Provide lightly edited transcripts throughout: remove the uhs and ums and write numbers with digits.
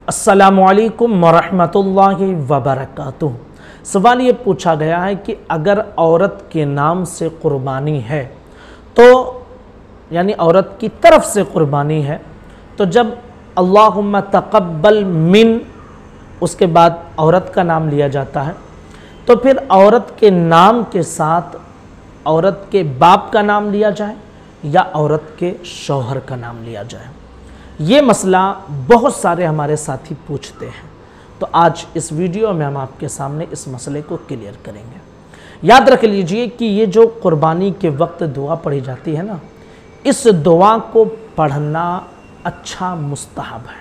अस्सलामुअलैकुम वरहमतुल्लाहि वबरकातुहू। सवाल ये पूछा गया है कि अगर औरत के नाम से कुर्बानी है तो यानी औरत की तरफ से कुर्बानी है तो जब अल्लाहुम्मा तक़ब्बल मिन उसके बाद औरत का नाम लिया जाता है तो फिर औरत के नाम के साथ औरत के बाप का नाम लिया जाए या औरत के शौहर का नाम लिया जाए। ये मसला बहुत सारे हमारे साथी पूछते हैं, तो आज इस वीडियो में हम आपके सामने इस मसले को क्लियर करेंगे। याद रख लीजिए कि ये जो कुर्बानी के वक्त दुआ पढ़ी जाती है ना, इस दुआ को पढ़ना अच्छा मुस्तहब है।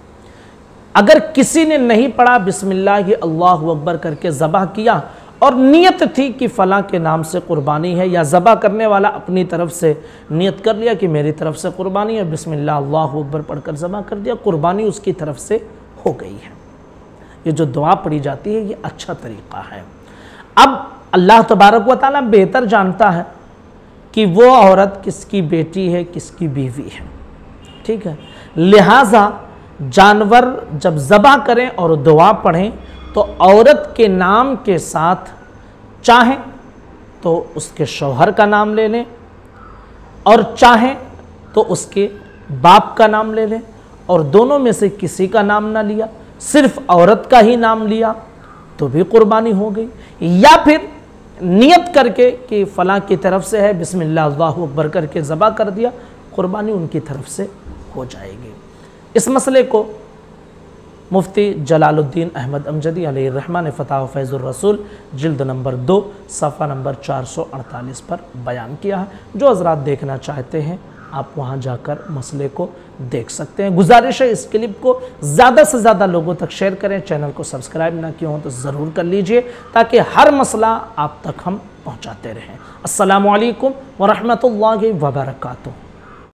अगर किसी ने नहीं पढ़ा बिस्मिल्लाह अल्लाहु अकबर करके ज़बह किया और नियत थी कि फ़लाँ के नाम से कुर्बानी है, या ज़बह करने वाला अपनी तरफ से नियत कर लिया कि मेरी तरफ से कुर्बानी है, बिस्मिल्लाह अल्लाहु अकबर पढ़कर ज़बह कर दिया, कुर्बानी उसकी तरफ से हो गई है। ये जो दुआ पढ़ी जाती है ये अच्छा तरीक़ा है। अब अल्लाह तबारक व तआला बेहतर जानता है कि वो औरत किसकी बेटी है, किसकी बीवी है, ठीक है। लिहाजा जानवर जब ज़बह करें और दुआ पढ़ें तो औरत के नाम के साथ चाहें तो उसके शौहर का नाम ले लें और चाहें तो उसके बाप का नाम ले लें, और दोनों में से किसी का नाम ना लिया, सिर्फ औरत का ही नाम लिया तो भी कुर्बानी हो गई। या फिर नियत करके कि फ़लाँ की तरफ से है, बिस्मिल्लाह अल्लाहु अकबर करके ज़बह कर दिया, कुर्बानी उनकी तरफ से हो जाएगी। इस मसले को मुफ्ती जलालुद्दीन अहमद अमजदी अलैहि रहमा ने फ़तावा फैज़ुर रसूल जिल्द नंबर 2 सफ़ा नंबर 448 पर बयान किया है। जो हज़रात देखना चाहते हैं आप वहां जाकर मसले को देख सकते हैं। गुजारिश है इस क्लिप को ज़्यादा से ज़्यादा लोगों तक शेयर करें। चैनल को सब्सक्राइब ना किया हो तो ज़रूर कर लीजिए ताकि हर मसला आप तक हम पहुँचाते रहें। अस्सलामु अलैकुम वरहमतुल्लाहि वबरकातुहू।